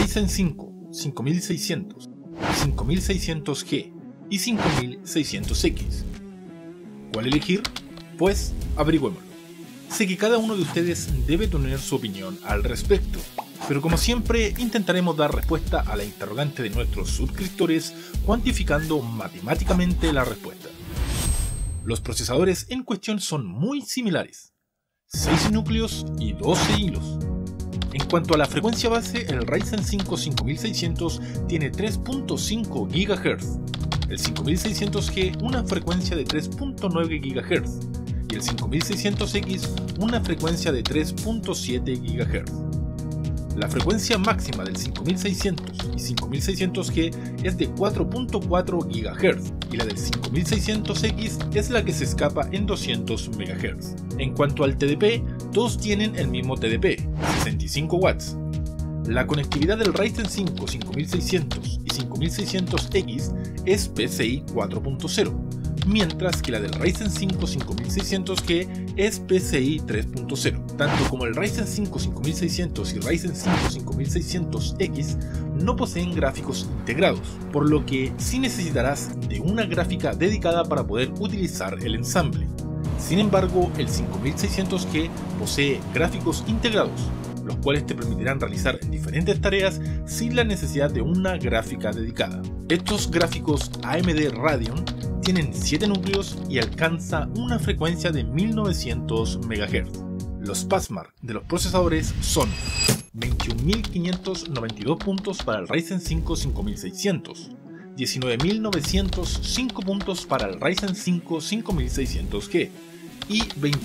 Ryzen 5 5600, 5600G y 5600X. ¿Cuál elegir? Pues averigüémoslo. Sé que cada uno de ustedes debe tener su opinión al respecto, pero como siempre intentaremos dar respuesta a la interrogante de nuestros suscriptores cuantificando matemáticamente la respuesta. Los procesadores en cuestión son muy similares, 6 núcleos y 12 hilos. En cuanto a la frecuencia base, el Ryzen 5 5600 tiene 3.5 GHz, el 5600G una frecuencia de 3.9 GHz y el 5600X una frecuencia de 3.7 GHz. La frecuencia máxima del 5600 y 5600G es de 4.4 GHz y la del 5600X es la que se escapa en 200 MHz. En cuanto al TDP, todos tienen el mismo TDP, 65 watts. La conectividad del Ryzen 5 5600 y 5600X es PCI 4.0, mientras que la del Ryzen 5 5600G es PCI 3.0. Tanto como el Ryzen 5 5600 y Ryzen 5 5600X no poseen gráficos integrados, por lo que sí necesitarás de una gráfica dedicada para poder utilizar el ensamble. Sin embargo, el 5600G posee gráficos integrados, los cuales te permitirán realizar diferentes tareas sin la necesidad de una gráfica dedicada. Estos gráficos AMD Radeon tienen 7 núcleos y alcanza una frecuencia de 1900 MHz. Los passmark de los procesadores son 21.592 puntos para el Ryzen 5 5600, 19.905 puntos para el Ryzen 5 5600G y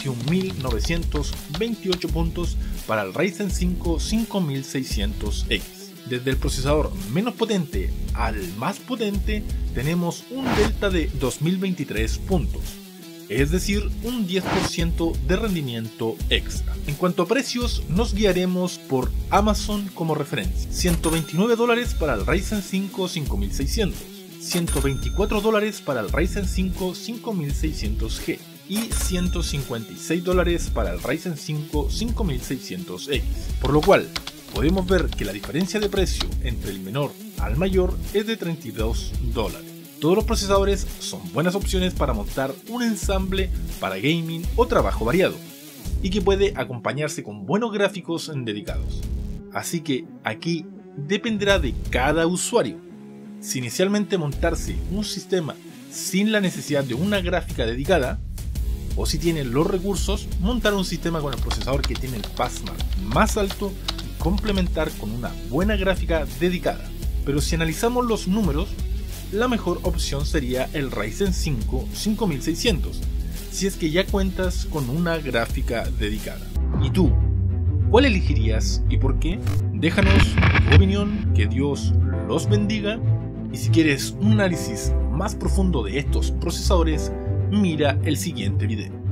21.928 puntos para el Ryzen 5 5600X. Desde el procesador menos potente al más potente tenemos un delta de 2023 puntos, es decir, un 10% de rendimiento extra. En cuanto a precios, nos guiaremos por Amazon como referencia. $129 para el Ryzen 5 5600, $124 para el Ryzen 5 5600G y $156 para el Ryzen 5 5600X, por lo cual podemos ver que la diferencia de precio entre el menor al mayor es de $32. Todos los procesadores son buenas opciones para montar un ensamble para gaming o trabajo variado, y que puede acompañarse con buenos gráficos dedicados. Así que aquí dependerá de cada usuario. Si inicialmente montarse un sistema sin la necesidad de una gráfica dedicada, o si tienen los recursos, montar un sistema con el procesador que tiene el passmark más alto y complementar con una buena gráfica dedicada. Pero si analizamos los números, la mejor opción sería el Ryzen 5 5600, si es que ya cuentas con una gráfica dedicada. ¿Y tú? ¿Cuál elegirías y por qué? Déjanos tu opinión, que Dios los bendiga, y si quieres un análisis más profundo de estos procesadores, mira el siguiente video.